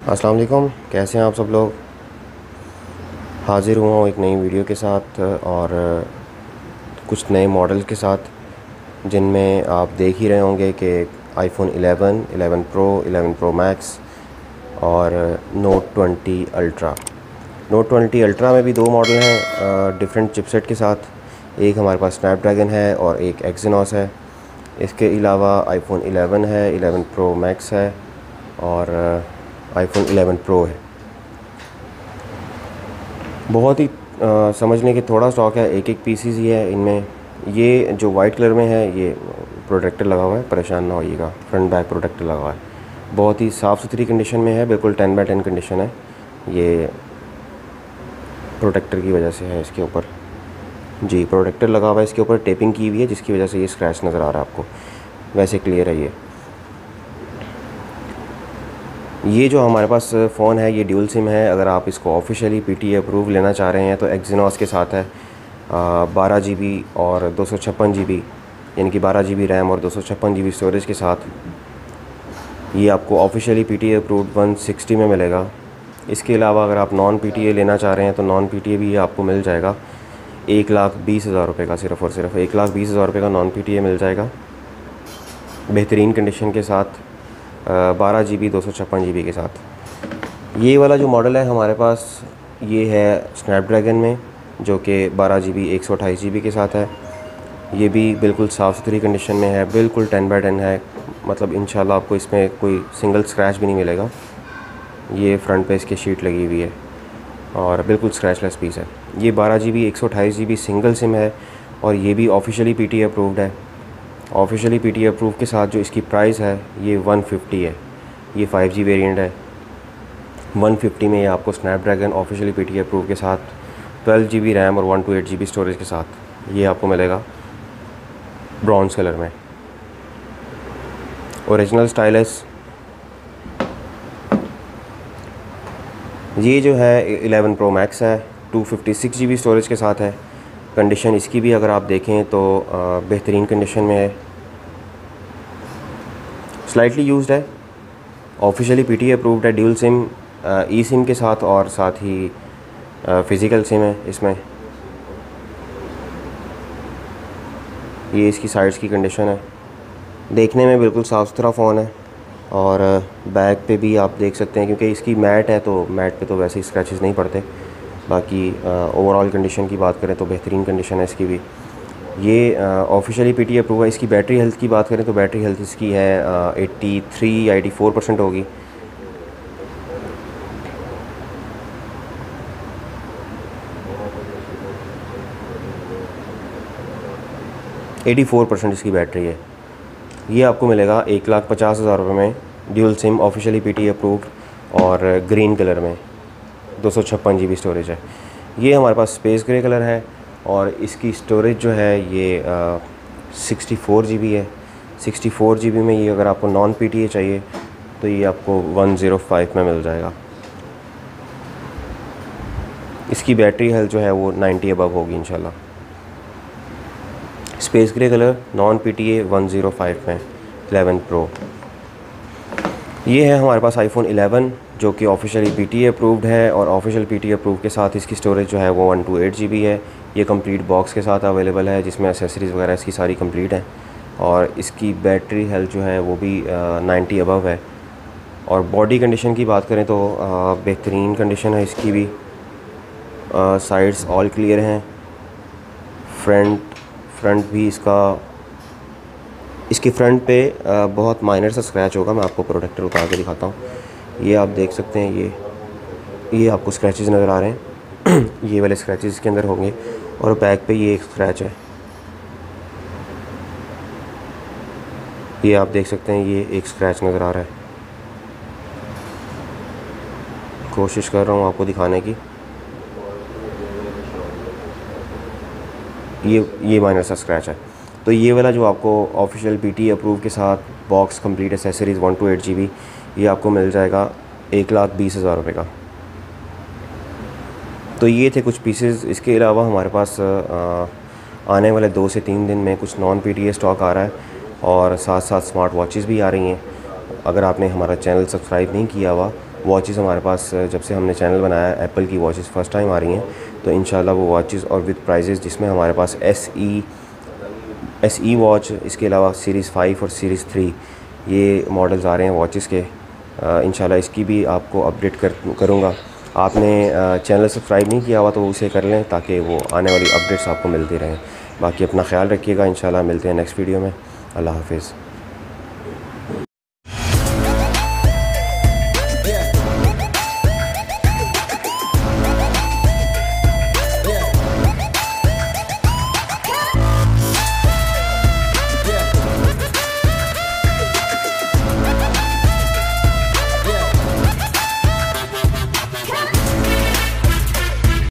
अस्सलाम वालेकुम, कैसे हैं आप सब लोग। हाज़िर हुआ हूँ एक नई वीडियो के साथ और कुछ नए मॉडल के साथ, जिनमें आप देख ही रहे होंगे कि आईफोन 11, 11 प्रो, 11 प्रो मैक्स और नोट 20 अल्ट्रा। नोट 20 अल्ट्रा में भी दो मॉडल हैं डिफरेंट चिपसेट के साथ। एक हमारे पास स्नैपड्रैगन है और एक एक्सिनोस है। इसके अलावा आईफोन 11 है, 11 प्रो मैक्स है और आईफोन 11 प्रो है। बहुत ही समझने के थोड़ा स्टॉक है, एक एक पीसीज ही है इनमें। ये जो वाइट कलर में है ये प्रोटेक्टर लगा हुआ है, परेशान ना होइएगा, फ्रंट बैक प्रोटेक्टर लगा हुआ है। बहुत ही साफ़ सुथरी कंडीशन में है, बिल्कुल 10/10 कंडीशन है। ये प्रोटेक्टर की वजह से है इसके ऊपर। जी, प्रोटेक्टर लगा हुआ है इसके ऊपर, टेपिंग की हुई है जिसकी वजह से ये स्क्रैच नज़र आ रहा है आपको। वैसे क्लियर है ये जो हमारे पास फ़ोन है ये ड्यूल सिम है। अगर आप इसको ऑफिशियली पीटीए अप्रूव लेना चाह रहे हैं तो एक्सिनोस के साथ है। 12 GB और 256 GB, यानी कि 12 GB रैम और 256 GB स्टोरेज के साथ ये आपको ऑफिशियली पीटीए अप्रूव्ड 160 में मिलेगा। इसके अलावा अगर आप नॉन पीटीए लेना चाह रहे हैं तो नॉन पीटीए भी आपको मिल जाएगा 1,20,000 रुपये का, सिर्फ़ और सिर्फ 1,20,000 रुपये का नॉन पीटीए मिल जाएगा बेहतरीन कंडीशन के साथ, 12 GB 256 GB के साथ। ये वाला जो मॉडल है हमारे पास ये है स्नैपड्रैगन में, जो कि 12 GB 128 GB के साथ है। ये भी बिल्कुल साफ़ सुथरी कंडीशन में है, बिल्कुल 10/10 है। मतलब इंशाल्लाह आपको इसमें कोई सिंगल स्क्रैच भी नहीं मिलेगा। ये फ्रंट पे इसकी शीट लगी हुई है और बिल्कुल स्क्रैचलेस पीस है। ये 12 GB 128 GB सिंगल सिम है और ये भी ऑफिशियली पीटीए अप्रूव्ड है। ऑफिशियली पीटीए अप्रूव के साथ जो इसकी प्राइस है ये 150 है। ये 5G वेरिएंट है। 150 में ये आपको स्नैपड्रैगन ऑफिशियली पीटीए अप्रूव के साथ 12 GB रैम और 128 GB स्टोरेज के साथ ये आपको मिलेगा ब्रॉन्ज़ कलर में। ओरिजिनल स्टाइलस ये जो है 11 प्रो मैक्स है, 256 GB स्टोरेज के साथ है। कंडीशन इसकी भी अगर आप देखें तो बेहतरीन कंडीशन में है, स्लाइटली यूज्ड है, ऑफिशियली पीटीए अप्रूव्ड है, ड्यूल सिम ई सिम के साथ और साथ ही फ़िज़िकल सिम है इसमें। ये इसकी साइड्स की कंडीशन है, देखने में बिल्कुल साफ़ सुथरा फ़ोन है। और बैक पे भी आप देख सकते हैं, क्योंकि इसकी मैट है तो मैट पे तो वैसे ही स्क्रैचेस नहीं पड़ते। बाकी ओवरऑल कंडीशन की बात करें तो बेहतरीन कंडीशन है इसकी भी। ये ऑफिशियली पीटीए अप्रूव है। इसकी बैटरी हेल्थ की बात करें तो बैटरी हेल्थ इसकी है 83 या 84% होगी। एटी 4% इसकी बैटरी है। ये आपको मिलेगा 1,50,000 रुपये में, dual SIM officially PTA approved और ग्रीन कलर में, 256 GB स्टोरेज है। ये हमारे पास स्पेस ग्रे कलर है और इसकी स्टोरेज जो है ये 64 GB है। 64 GB में ये अगर आपको नॉन पीटीए चाहिए तो ये आपको 105 में मिल जाएगा। इसकी बैटरी हेल्थ जो है वो 90 अबव होगी इंशाल्लाह। Space grey colour, non PTA, 105 में 11 प्रो। ये है हमारे पास आईफोन 11 जो कि ऑफिशियली पीटीए अप्रूव्ड है और ऑफिशियल पीटीए अप्रूव के साथ इसकी स्टोरेज जो है वो 128 GB है। ये कंप्लीट बॉक्स के साथ अवेलेबल है जिसमें एसेसरीज़ वगैरह इसकी सारी कंप्लीट है और इसकी बैटरी हेल्थ जो है वो भी 90 अबव है। और बॉडी कंडीशन की बात करें तो बेहतरीन कंडीशन है इसकी भी। साइड्स ऑल क्लियर हैं, फ्रंट भी इसकी फ्रंट पे बहुत माइनर सा स्क्रैच होगा। मैं आपको प्रोटेक्टर उतार के दिखाता हूँ। ये आप देख सकते हैं, ये आपको स्क्रैचेस नज़र आ रहे हैं ये वाले स्क्रैचेस इसके अंदर होंगे और बैक पे ये एक स्क्रैच है, ये आप देख सकते हैं, ये एक स्क्रैच नज़र आ रहा है। कोशिश कर रहा हूँ आपको दिखाने की। ये माइनर सा स्क्रैच है। तो ये वाला जो आपको ऑफिशियल पीटीए अप्रूव के साथ बॉक्स कंप्लीट एसेसरीज़ 128 GB ये आपको मिल जाएगा 1,20,000 रुपये का। तो ये थे कुछ पीसेस। इसके अलावा हमारे पास आने वाले 2 से 3 दिन में कुछ नॉन पीटीए स्टॉक आ रहा है और साथ साथ स्मार्ट वॉचेस भी आ रही हैं। अगर आपने हमारा चैनल सब्सक्राइब नहीं किया हुआ वॉचेस हमारे पास जब से हमने चैनल बनाया है, एप्पल की वॉचेस फ़र्स्ट टाइम आ रही हैं। तो इंशाल्लाह वो वॉचेस और विद प्राइजेज़, जिसमें हमारे पास SE वॉच, इसके अलावा सीरीज़ 5 और सीरीज़ 3 ये मॉडल्स आ रहे हैं वॉचेस के। इंशाल्लाह इसकी भी आपको अपडेट करूँगा। आपने चैनल सब्सक्राइब नहीं किया हुआ तो उसे कर लें, ताकि वो आने वाली अपडेट्स आपको मिलती रहें। बाकी अपना ख्याल रखिएगा, इंशाल्लाह मिलते हैं नेक्स्ट वीडियो में। अल्लाह हाफ़िज़।